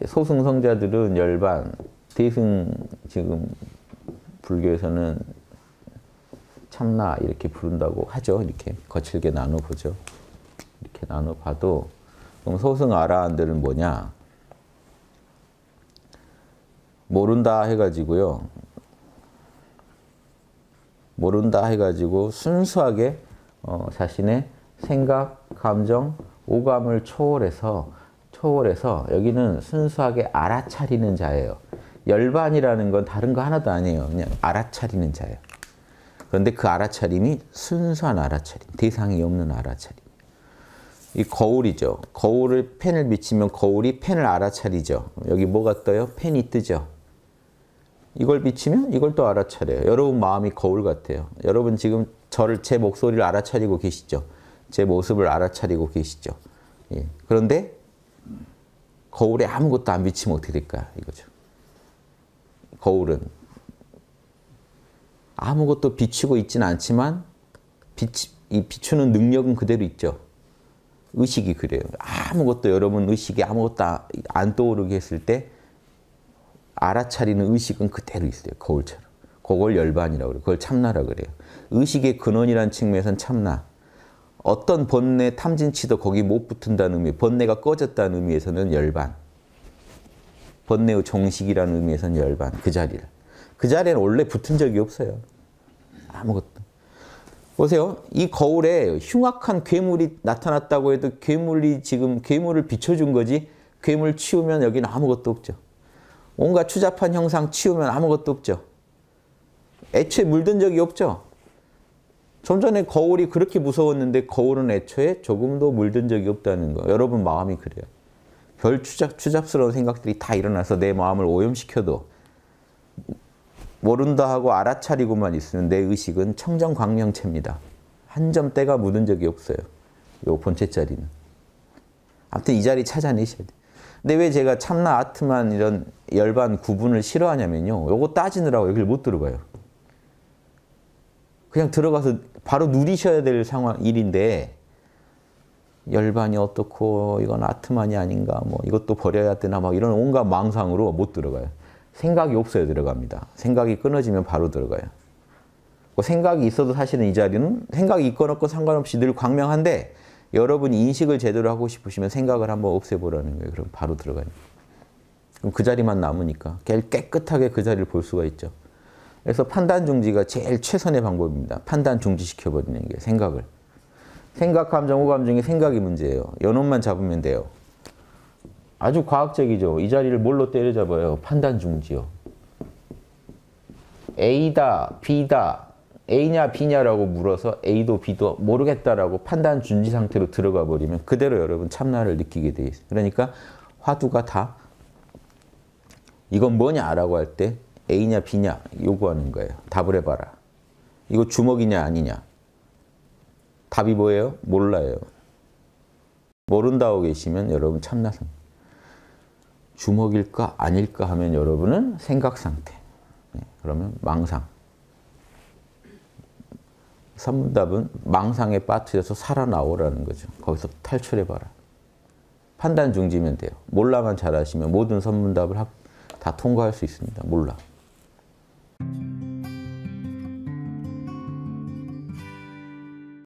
소승성자들은 열반, 대승 지금 불교에서는 참나 이렇게 부른다고 하죠. 이렇게 거칠게 나눠보죠. 이렇게 나눠봐도 그럼 소승 아라한들은 뭐냐? 모른다 해가지고요. 모른다 해가지고 순수하게 자신의 생각, 감정, 오감을 초월해서 여기는 순수하게 알아차리는 자예요. 열반이라는 건 다른 거 하나도 아니에요. 그냥 알아차리는 자예요. 그런데 그 알아차림이 순수한 알아차림, 대상이 없는 알아차림. 이 거울이죠. 거울을 펜을 비치면 거울이 펜을 알아차리죠. 여기 뭐가 떠요? 펜이 뜨죠. 이걸 비치면 이걸 또 알아차려요. 여러분 마음이 거울 같아요. 여러분 지금 제 목소리를 알아차리고 계시죠. 제 모습을 알아차리고 계시죠. 예. 그런데 거울에 아무것도 안 비치면 어떻게 될까? 이거죠. 거울은 아무것도 비추고 있지는 않지만 이 비추는 능력은 그대로 있죠. 의식이 그래요. 아무것도 여러분 의식이 아무것도 안 떠오르게 했을 때 알아차리는 의식은 그대로 있어요. 거울처럼. 그걸 열반이라고 그래요. 그걸 참나라고 그래요. 의식의 근원이라는 측면에서는 참나. 어떤 번뇌 탐진치도 거기 못 붙은다는 의미, 번뇌가 꺼졌다는 의미에서는 열반. 번뇌의 종식이라는 의미에서는 열반. 그 자리를. 그 자리에는 원래 붙은 적이 없어요. 아무것도. 보세요. 이 거울에 흉악한 괴물이 나타났다고 해도 괴물을 비춰준 거지 괴물 치우면 여기는 아무것도 없죠. 온갖 추잡한 형상 치우면 아무것도 없죠. 애초에 물든 적이 없죠. 좀 전에 거울이 그렇게 무서웠는데 거울은 애초에 조금도 물든 적이 없다는 거예요. 여러분 마음이 그래요. 별 추잡스러운 생각들이 다 일어나서 내 마음을 오염시켜도 모른다 하고 알아차리고만 있으면 내 의식은 청정광명체입니다. 한 점 때가 묻은 적이 없어요. 요 본체 자리는. 아무튼 이 자리 찾아내셔야 돼요. 근데 왜 제가 참나 아트만 이런 열반 구분을 싫어하냐면요. 요거 따지느라고 여기를 못 들어가요. 그냥 들어가서 바로 누리셔야 될 일인데 열반이 어떻고 이건 아트만이 아닌가 뭐 이것도 버려야 되나 막 이런 온갖 망상으로 못 들어가요. 생각이 없어야 들어갑니다. 생각이 끊어지면 바로 들어가요. 생각이 있어도 사실은 이 자리는 생각이 있건 없건 상관없이 늘 광명한데 여러분이 인식을 제대로 하고 싶으시면 생각을 한번 없애보라는 거예요. 그럼 바로 들어가요. 그럼 그 자리만 남으니까 깨끗하게 그 자리를 볼 수가 있죠. 그래서 판단 중지가 제일 최선의 방법입니다. 판단 중지시켜버리는 게 생각을. 생각, 감정, 오감 중에 생각이 문제예요. 요놈만 잡으면 돼요. 아주 과학적이죠. 이 자리를 뭘로 때려잡아요? 판단 중지요. A다, B다, A냐 B냐라고 물어서 A도 B도 모르겠다라고 판단 중지 상태로 들어가 버리면 그대로 여러분 참나를 느끼게 돼 있어요. 그러니까 화두가 다 이건 뭐냐라고 할 때 A냐 B냐 요구하는 거예요. 답을 해봐라. 이거 주먹이냐 아니냐. 답이 뭐예요? 몰라요. 모른다 하고 계시면 여러분 참나상. 주먹일까 아닐까 하면 여러분은 생각 상태. 그러면 망상. 선문답은 망상에 빠뜨려서 살아나오라는 거죠. 거기서 탈출해봐라. 판단 중지면 돼요. 몰라만 잘하시면 모든 선문답을 다 통과할 수 있습니다. 몰라.